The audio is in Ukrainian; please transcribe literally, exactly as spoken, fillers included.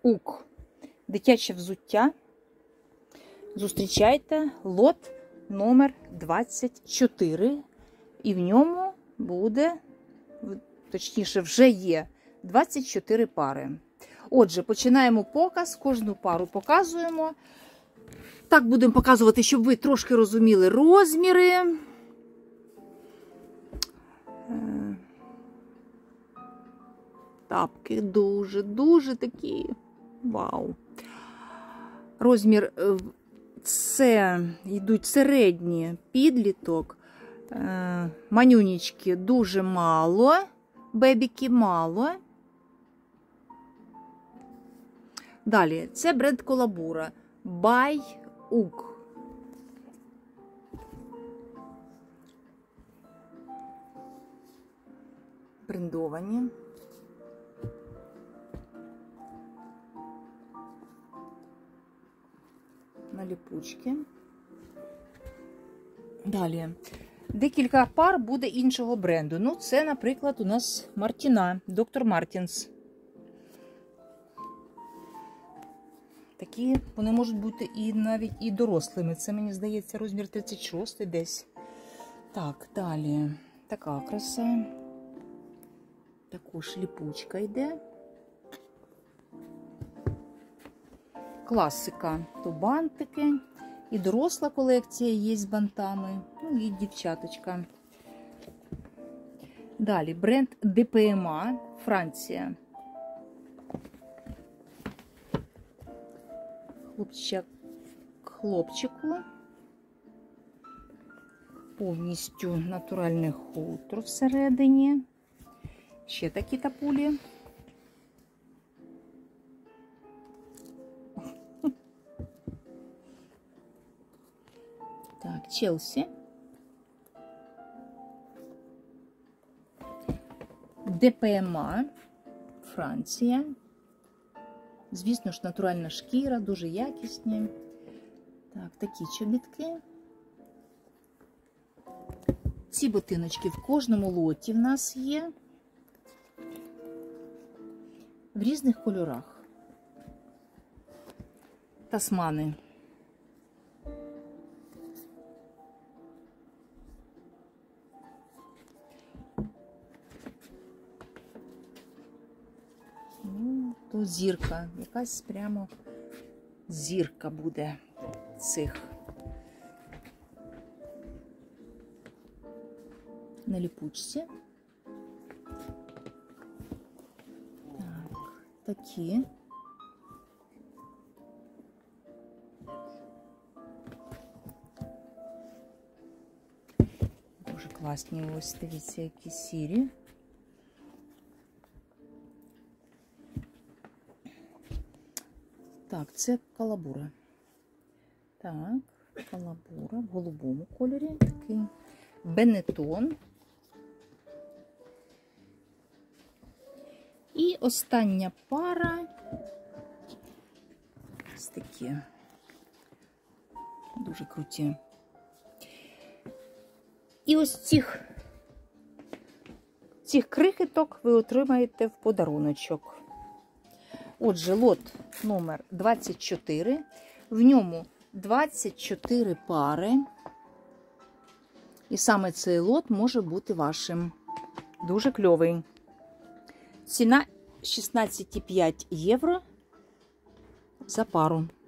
Ук. Дитяче взуття. Зустрічайте лот номер двадцять чотири. І в ньому буде, точніше, вже є двадцять чотири пари. Отже, починаємо показ, кожну пару показуємо. Так будемо показувати, щоб ви трошки розуміли розміри. Тапки дуже-дуже такі. Вау. Розмір, це йдуть середні, підліток. Манюнічки дуже мало. Бебіки мало. Далі, це бренд Колабура. By Uk. Брендовані. На ліпучки. Далі. Декілька пар буде іншого бренду. Ну, це, наприклад, у нас Мартіна, доктор Мартінс. Такі, вони можуть бути і навіть і дорослими. Це, мені здається, розмір тридцять шість десь. Так, далі. Така краса. Також ліпучка йде. Класика. То бантики. І доросла колекція є з бантами. Ну, і дівчаточка. Далі. Бренд Д П М А. Франція. Хлопчик, хлопчику. Повністю натуральне хутро всередині. Ще такі тапулі. Так, Челсі. Д П М А. Франція. Звісно ж, натуральна шкіра, дуже якісні. Так, такі чобітки. Ці ботиночки в кожному лоті в нас є. В різних кольорах. Тасмани. То зірка, якась прямо зірка буде цих. На ліпучці. Так, такі. Дуже класні, ось, дивіться, які сірі. Так, це Колабура. Так, Колабура в голубому кольорі. Такий Бенетон. І остання пара. Ось такі. Дуже круті. І ось цих, цих крихіток ви отримаєте в подаруночок. Отже, лот номер двадцять чотири. В ньому двадцять чотири пари. І саме цей лот може бути вашим. Дуже кльовий. Ціна шістнадцять і п'ять євро за пару.